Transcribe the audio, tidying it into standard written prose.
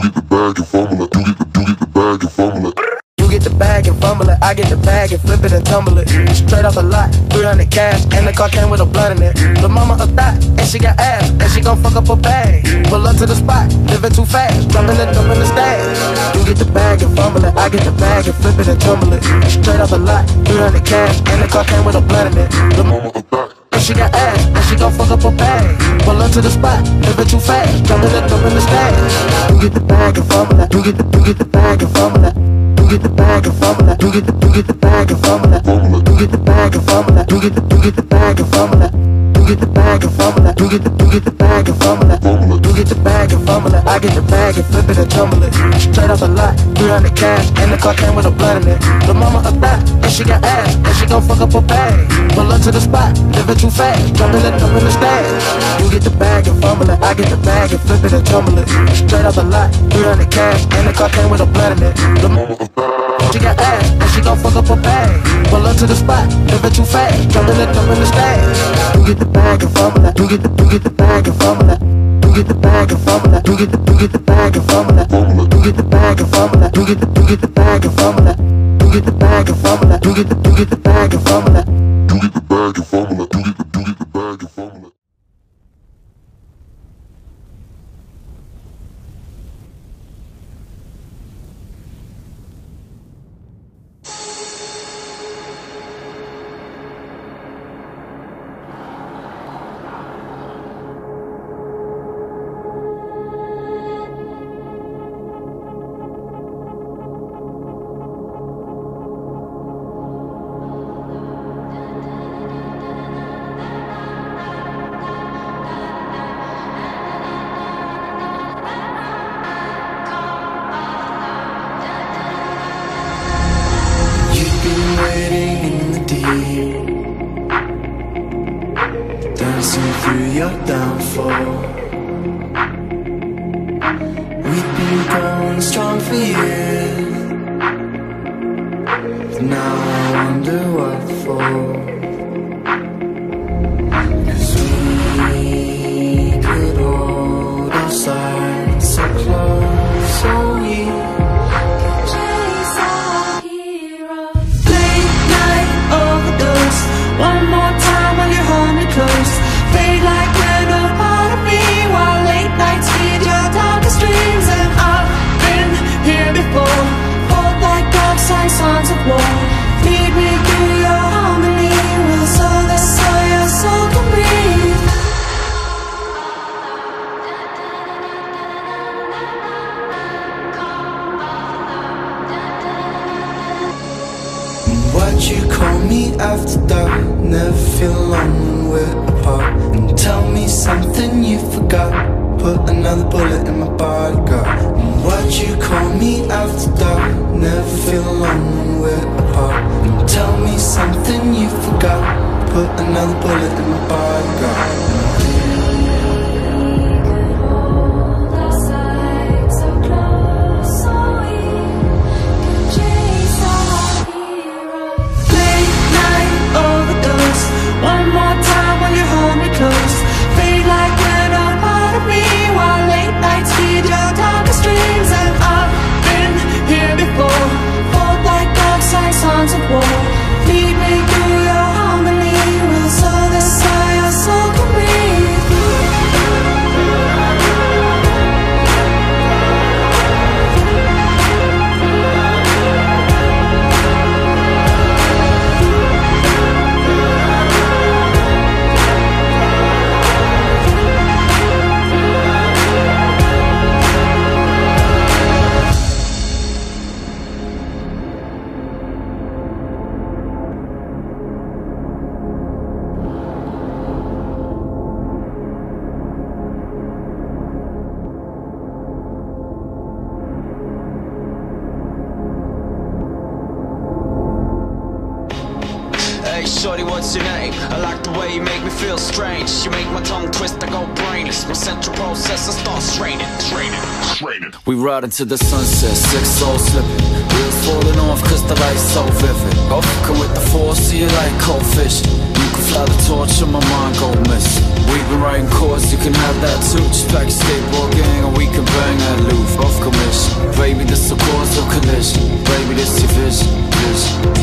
get the bag and fumble it. You get the bag and fumble it. You get the bag and fumble it. I get the bag and flip it and tumble it. Straight off the lot, 300 cash, and the car came with a blunt in it. The mama a thot, and she got ass, and she gon' fuck up her bag. Pull up to the spot, living too fast, jumping it up in the stash. You get the bag and fumble it. I get the bag and flip it and tumble it. Straight off the lot, 300 cash, and the car came with a blunt in it. The mama a thot, and she got ass, and she gon' fuck up her bag. Pull up to the spot, living too fast, jumping it up in the stash. You get the bag and fumble it. You get the bag and fumble it. You get the bag and fumble it. You get the bag and fumble it. You get the bag and fumble it. You get the bag and fumble it. You get the bag and fumble it. You get the bag and fumble it. You get the bag and fumble it. I get the bag and flip it and tumble it. Straight off the lot, 300 cash, and the car came with a blunt in it. The mama a thot, and she got ass, and she gon' fuck up her bag. Pull up to the spot, living too fast, jumping it up in the stash. You get the bag and fumble it. I get the bag and flip it and tumble it. Straight off the lot, 300 cash, and the car came with a blunt in it. The mama a thot, she got ass, and she gon' fuck up her bag. Pull up to the spot, living too fast, jumping it up in the stash. You get the bag and fumble it. You get the bag and fumble it. You get the bag and fumble it. You get the bag and fumble it. You get the bag and fumble it. You get the bag and fumble it. You get the bag and fumble it. You get the bag and fumble it. You get the bag and fumble it. You get the bag and fumble it. Dancing through your downfall. We've been going strong for years, but now I wonder what for. 'Cause we could hold our sides so close, so we could chase our heroes. Late night overdose, one more time while you hold me close. Fade like you're no part of me, while late nights feed your darkest dreams. And I've been here before, fought like outside songs of war. Lead me through your harmony, will sow this so your soul can breathe. What you call me after dark, never feel alone when we're apart. And tell me something you forgot, put another bullet in my bodyguard. And what you call me after dark, never feel alone when we're apart. And tell me something you forgot, put another bullet in my bodyguard. One more time when you hold me close. Fade like you're not part of me, while late nights feed your darkest dreams. And I've been here before, fought like outside songs of war. Lead me through your harmony, will sow this so your soul can breathe. Hey shorty, what's your name? I like the way you make me feel strange. You make my tongue twist, I go brainless. My central processor starts straining. We ride into the sunset, six souls slipping. Wheels falling off cause the light's so vivid. Go fucking with the force, see you like cold fish. You can fly the torch and my mind go missing. We've been writing chords, you can have that too. Just pack a skateboard gang and we can bang and loose. Both come with vision, vision.